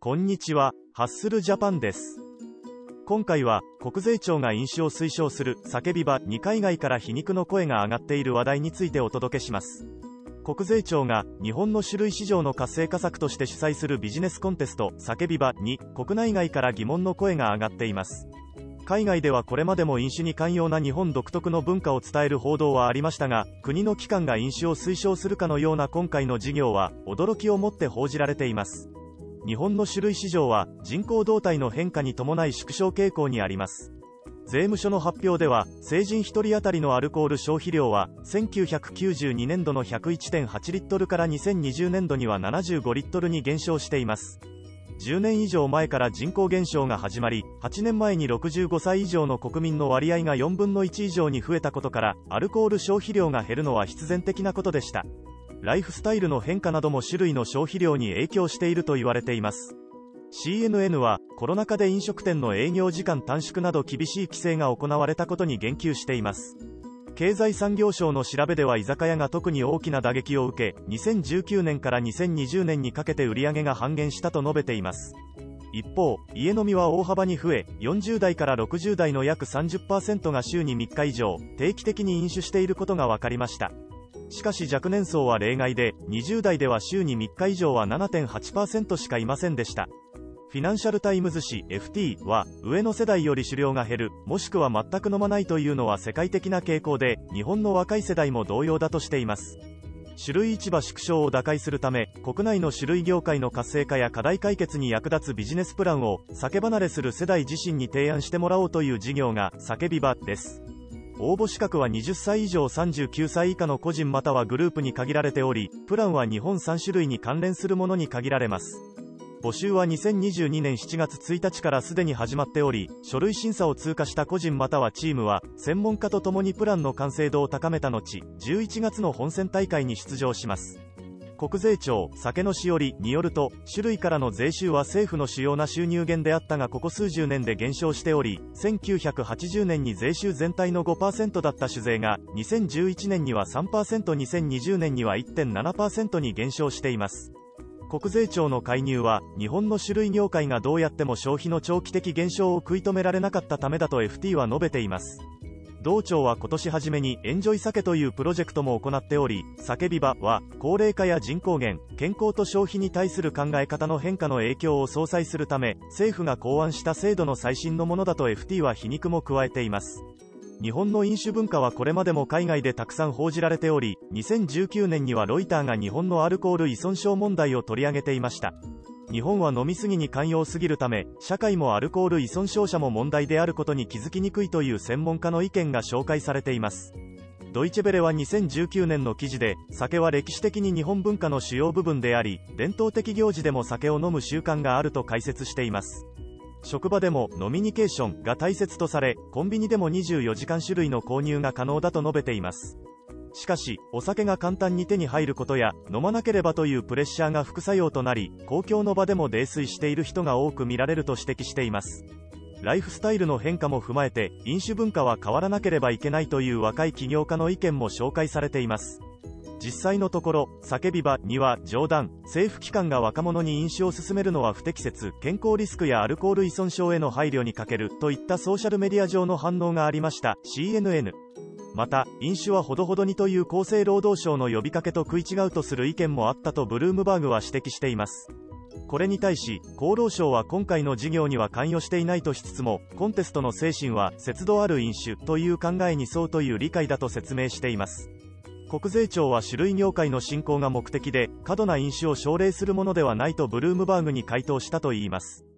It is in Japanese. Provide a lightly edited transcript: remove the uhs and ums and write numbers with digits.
こんにちは、ハッスルジャパンです。今回は国税庁が飲酒を推奨する酒ビバに海外から皮肉の声が上がっている話題についてお届けします。国税庁が日本の酒類市場の活性化策として主催するビジネスコンテスト酒ビバに国内外から疑問の声が上がっています。海外ではこれまでも飲酒に寛容な日本独特の文化を伝える報道はありましたが、国の機関が飲酒を推奨するかのような今回の事業は驚きをもって報じられています。日本の酒類市場は人口動態の変化に伴い縮小傾向にあります。税務署の発表では、成人1人当たりのアルコール消費量は1992年度の 101.8 リットルから2020年度には75リットルに減少しています。10年以上前から人口減少が始まり、8年前に65歳以上の国民の割合が4分の1以上に増えたことから、アルコール消費量が減るのは必然的なことでした。ライフスタイルの変化なども酒類の消費量に影響していると言われています。CNN はコロナ禍で飲食店の営業時間短縮など厳しい規制が行われたことに言及しています。経済産業省の調べでは居酒屋が特に大きな打撃を受け、2019年から2020年にかけて売上が半減したと述べています。一方、家飲みは大幅に増え、40代から60代の約 30% が週に3日以上、定期的に飲酒していることが分かりました。しかし若年層は例外で、20代では週に3日以上は 7.8% しかいませんでした。フィナンシャルタイムズ紙 FT は、上の世代より酒量が減る、もしくは全く飲まないというのは世界的な傾向で、日本の若い世代も同様だとしています。酒類市場縮小を打開するため、国内の酒類業界の活性化や課題解決に役立つビジネスプランを、酒離れする世代自身に提案してもらおうという事業が、酒ビバです。応募資格は20歳以上39歳以下の個人またはグループに限られており、プランは日本3種類に関連するものに限られます。募集は2022年7月1日からすでに始まっており、書類審査を通過した個人またはチームは、専門家とともにプランの完成度を高めた後、11月の本選大会に出場します。国税庁酒のしおりによると、酒類からの税収は政府の主要な収入源であったがここ数十年で減少しており、1980年に税収全体の 5% だった酒税が、2011年には 3%、2020年には 1.7% に減少しています。国税庁の介入は、日本の酒類業界がどうやっても消費の長期的減少を食い止められなかったためだと FT は述べています。同庁は今年初めにエンジョイ酒というプロジェクトも行っており、酒ビバは高齢化や人口減、健康と消費に対する考え方の変化の影響を相殺するため、政府が考案した制度の最新のものだと FT は皮肉も加えています。日本の飲酒文化はこれまでも海外でたくさん報じられており、2019年にはロイターが日本のアルコール依存症問題を取り上げていました。日本は飲みすぎに寛容すぎるため、社会もアルコール依存症者も問題であることに気づきにくいという専門家の意見が紹介されています。ドイチェベレは2019年の記事で、酒は歴史的に日本文化の主要部分であり、伝統的行事でも酒を飲む習慣があると解説しています。職場でも飲みニケーションが大切とされ、コンビニでも24時間酒類の購入が可能だと述べています。しかし、お酒が簡単に手に入ることや、飲まなければというプレッシャーが副作用となり、公共の場でも泥酔している人が多く見られると指摘しています。ライフスタイルの変化も踏まえて、飲酒文化は変わらなければいけないという若い起業家の意見も紹介されています。実際のところ、酒ビバには冗談、政府機関が若者に飲酒を勧めるのは不適切、健康リスクやアルコール依存症への配慮に欠けるといったソーシャルメディア上の反応がありました。CNN。また、飲酒はほどほどにという厚生労働省の呼びかけと食い違うとする意見もあったとブルームバーグは指摘しています。これに対し、厚労省は今回の事業には関与していないとしつつも、コンテストの精神は節度ある飲酒という考えに沿うという理解だと説明しています。国税庁は酒類業界の振興が目的で、過度な飲酒を奨励するものではないとブルームバーグに回答したといいます。